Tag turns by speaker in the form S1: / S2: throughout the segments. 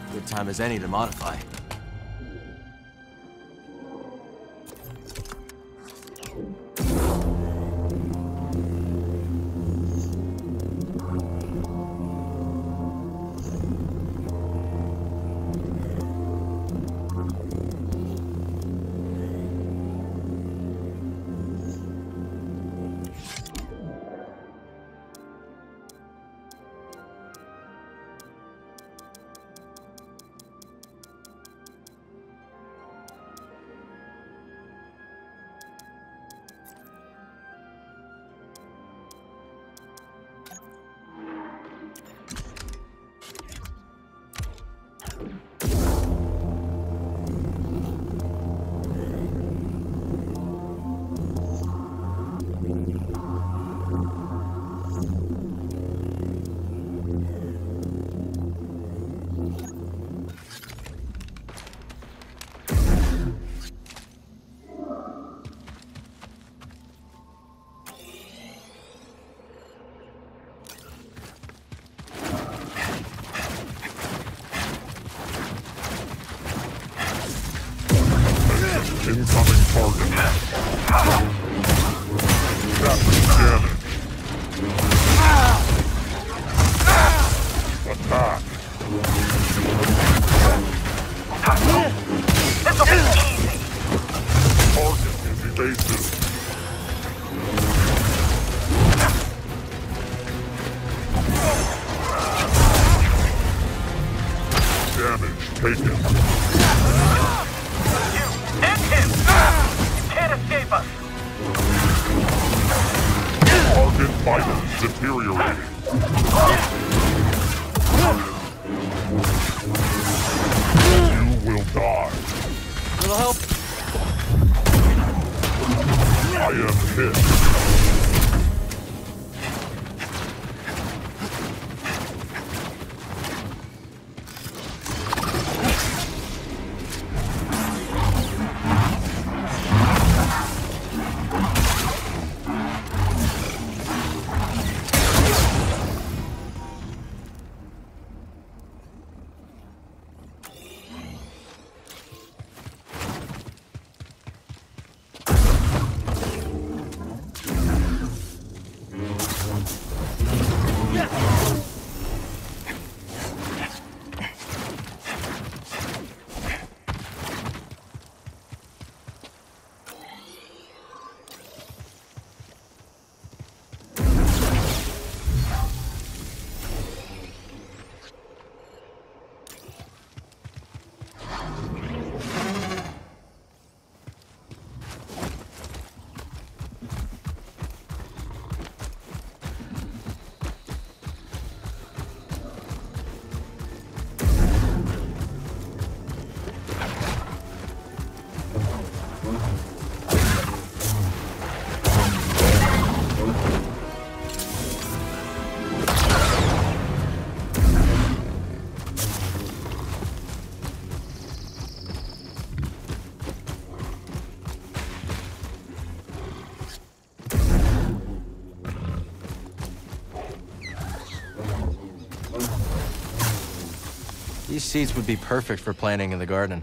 S1: Good time as any to modify.
S2: Incoming target. Captain damage. Attack.
S3: This'll be easy.
S2: Target is evasive. Damage taken.
S3: Escape us!
S2: Target vitals deteriorating. You will die.
S1: Little help?
S2: I am hit.
S1: These seats would be perfect for planting in the garden.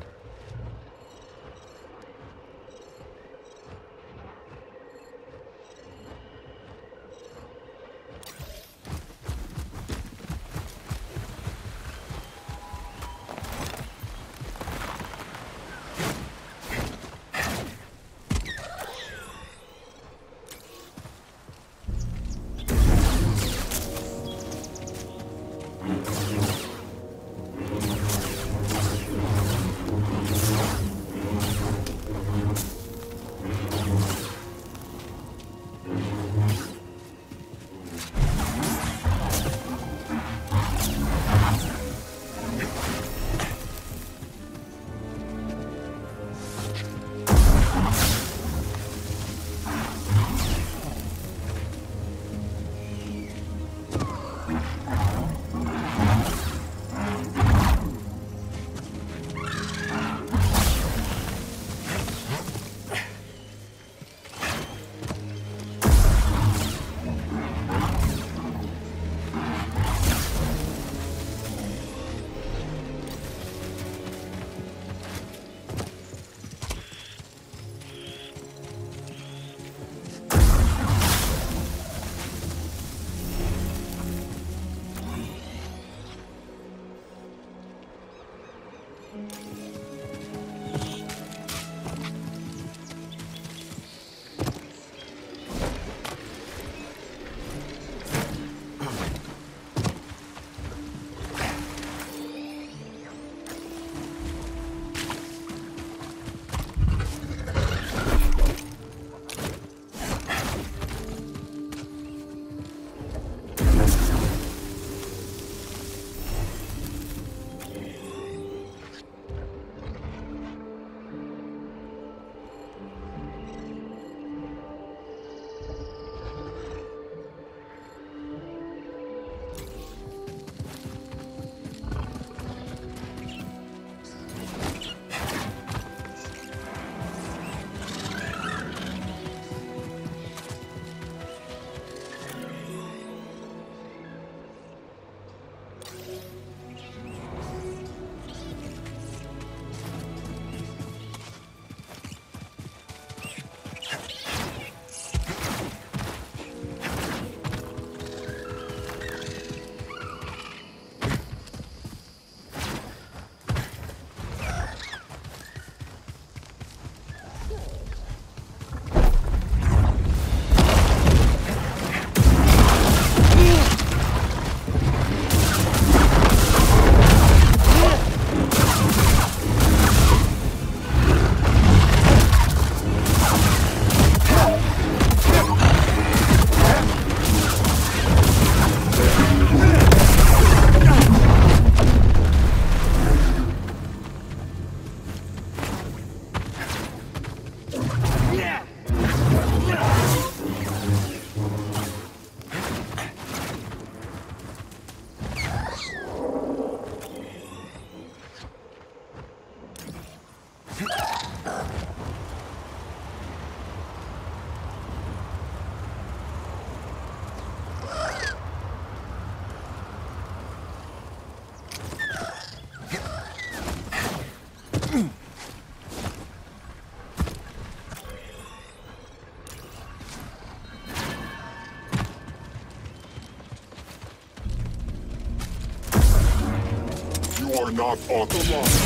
S2: are not authorized.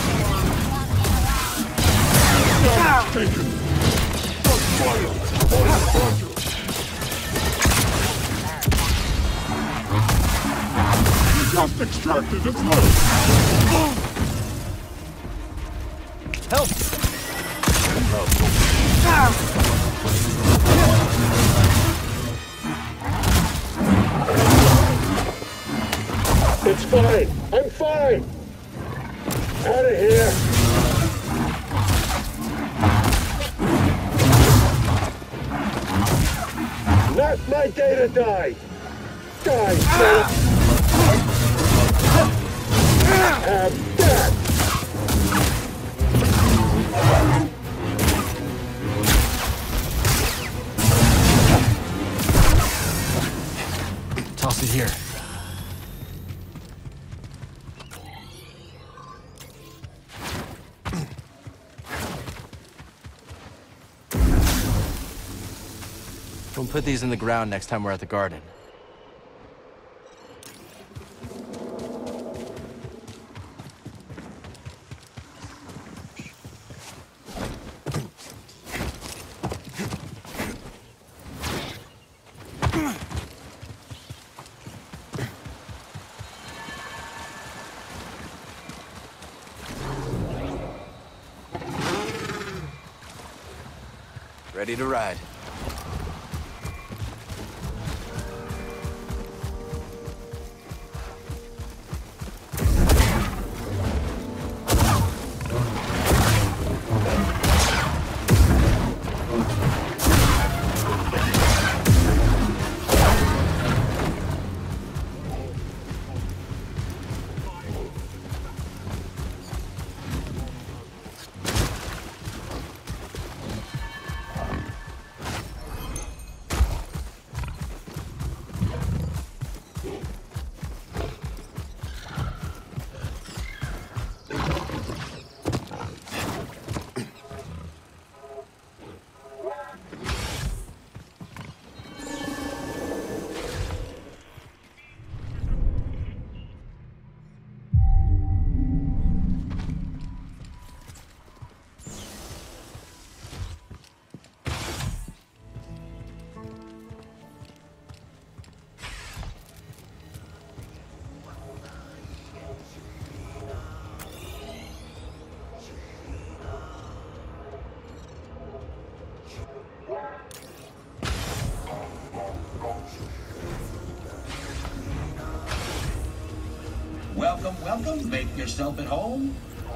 S2: Damage taken. First fire. Under pressure. You just extracted its leg.
S1: Help!
S2: It's fine. I'm fine. Out of here. Not my day to die. Die, son. Have that.
S1: Toss it here. We'll put these in the ground next time we're at the garden. Ready to ride.
S4: Welcome, welcome. Make yourself at home.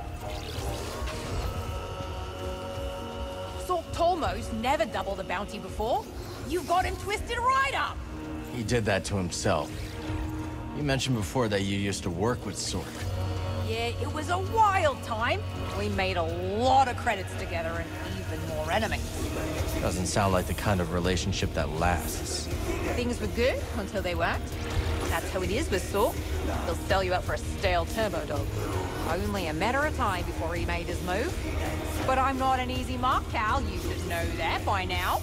S5: Thought Tormo's never doubled a bounty before. You got him twisted right up.
S1: He did that to himself. You mentioned before that you used to work with Sork.
S5: Yeah, it was a wild time. We made a lot of credits together and even more enemies.
S1: Doesn't sound like the kind of relationship that lasts.
S5: Things were good until they weren't. That's how it is with Sork. He'll sell you out for a stale turbo dog. Only a matter of time before he made his move. But I'm not an easy mark, Cal. You should know that by now.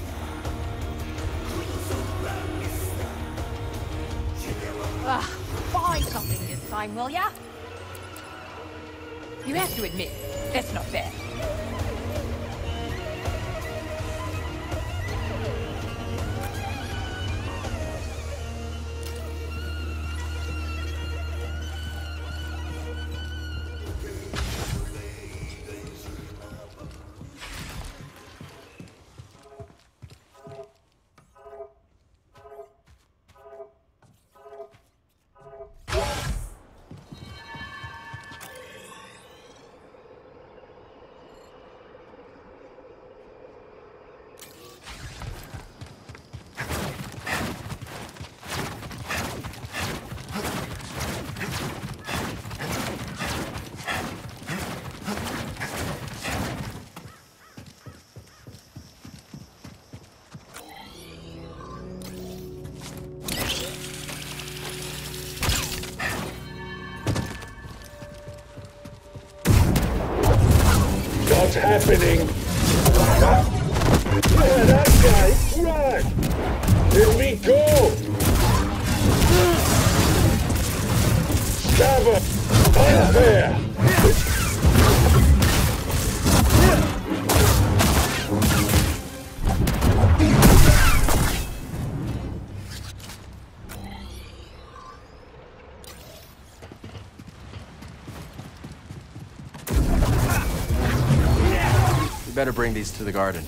S5: Ugh, find something this time, will ya? You have to admit, that's not fair.
S2: What's happening? Yeah, that guy! Run! Here we go! Stab him! Unfair!
S1: You better bring these to the garden.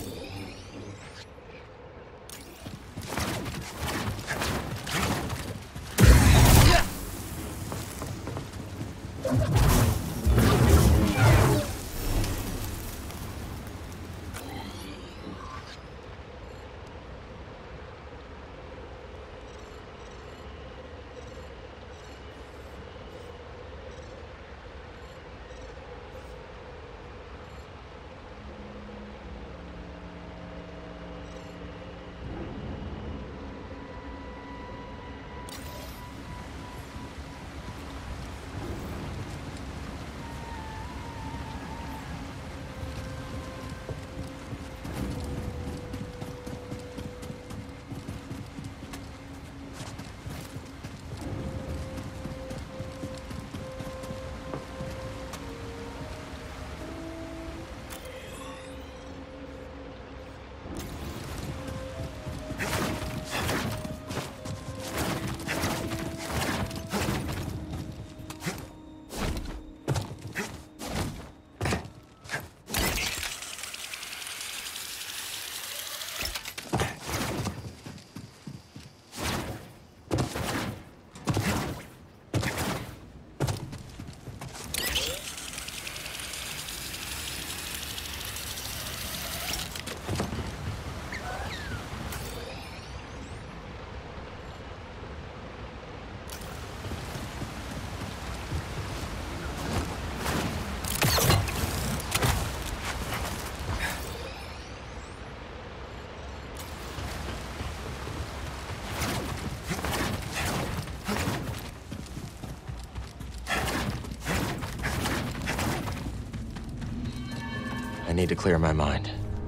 S1: I need to clear my mind.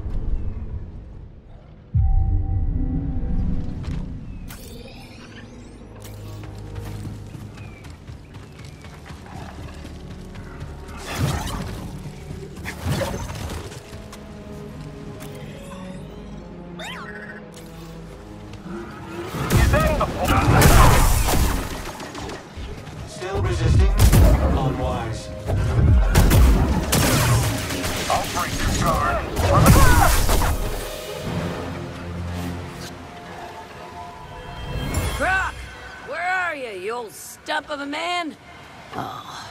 S4: Still resisting? Unwise.
S3: I'll break your guard.
S6: Croc! Where are you, you old stump of a man? Oh.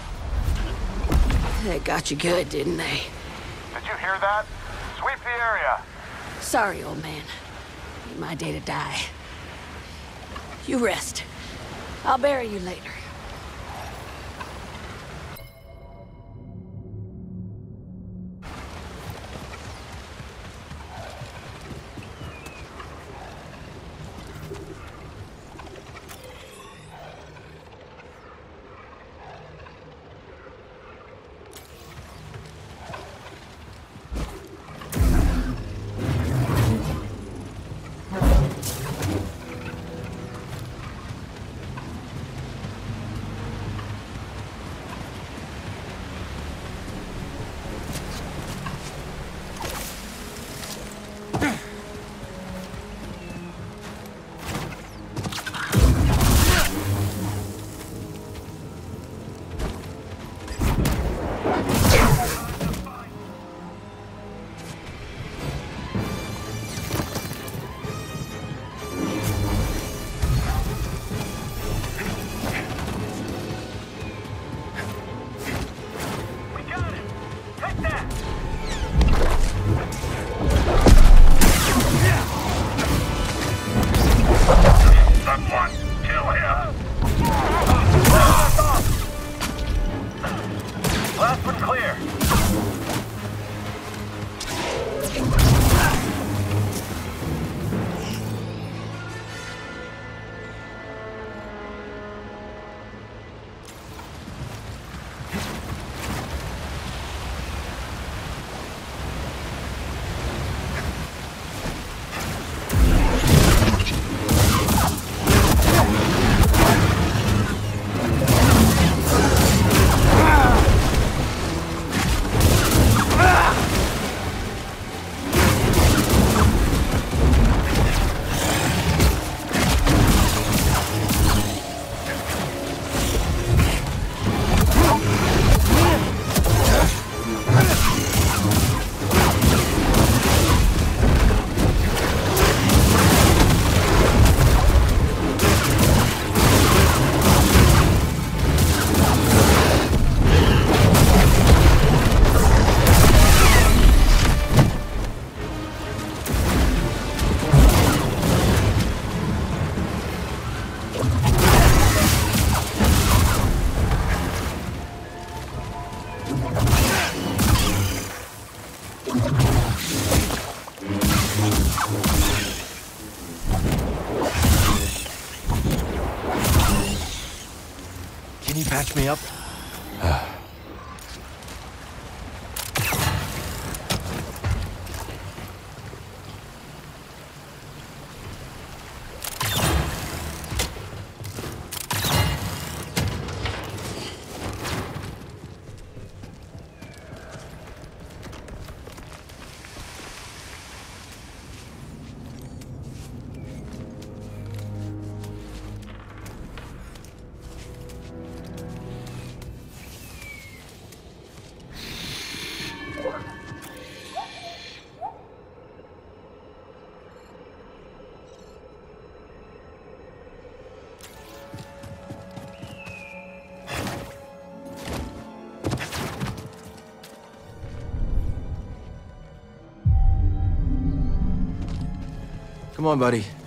S6: They got you good, didn't they?
S3: Did you hear that? Sweep the area.
S6: Sorry, old man. Ain't my day to die. You rest. I'll bury you later.
S1: Can you patch me up? Come on, buddy.